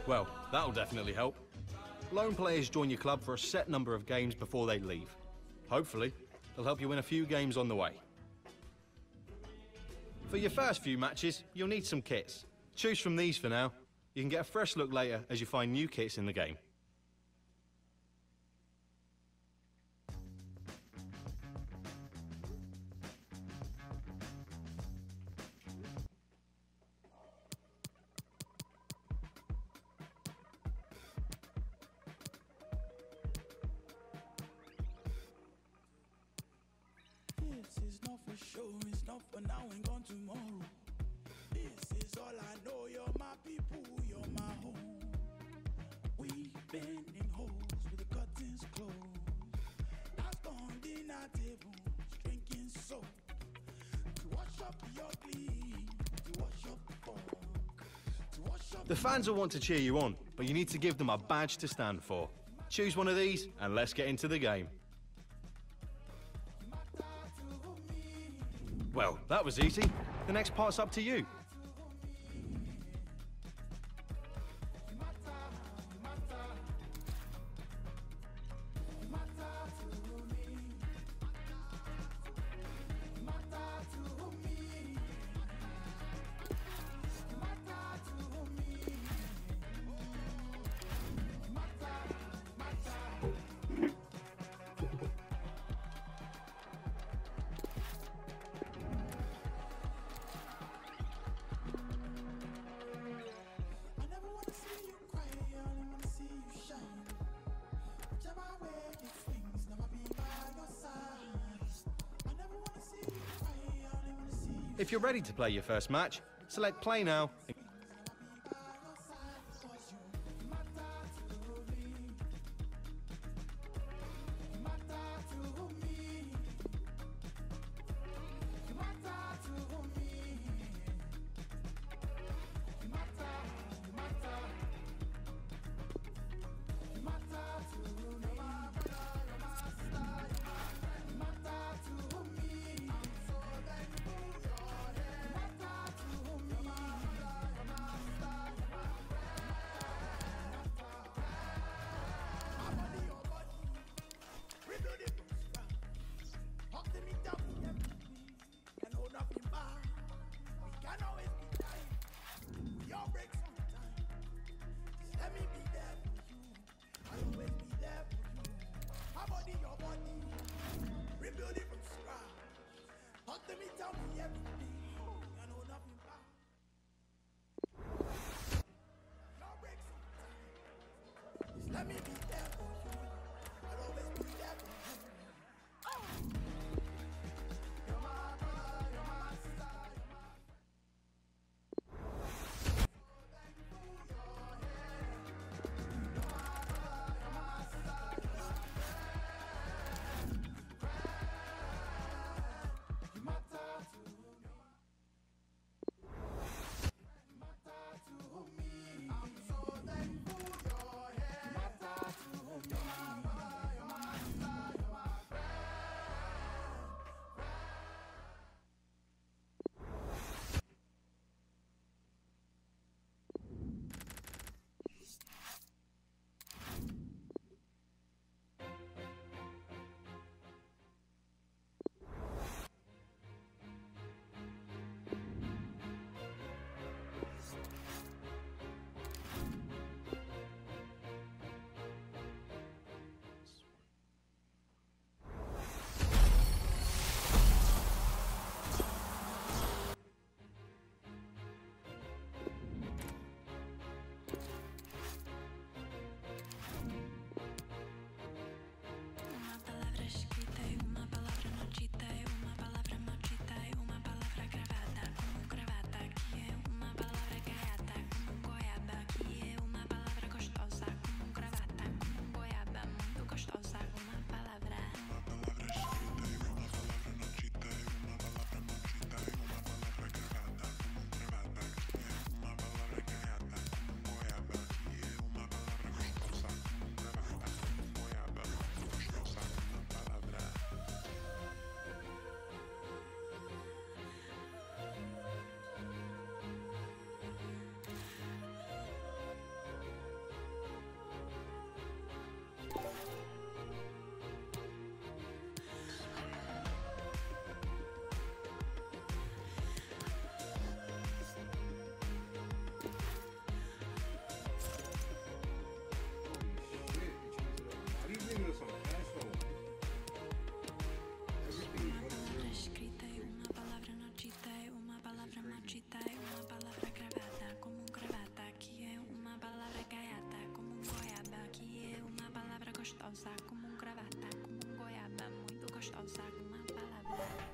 Well, that'll definitely help. Loan players join your club for a set number of games before they leave. Hopefully, they'll help you win a few games on the way. For your first few matches, you'll need some kits. Choose from these for now. You can get a fresh look later as you find new kits in the game. This is not for sure, it's not for now and gone tomorrow. This is all I know, you're my people, you're my home. We've been in holes with the curtains closed. That's on dinner table, drinking soap. To wash up the ugly, to wash up the fog, to wash up The fans will want to cheer you on, but you need to give them a badge to stand for. Choose one of these, and let's get into the game. Well, that was easy. The next part's up to you. If you're ready to play your first match, select Play Now. Let me be there for you. I'll always be there for you. Oh. You're my brother, you're my sister, you're my gostosa, como um gravata, como um goiaba, muito gostosa, uma palavra.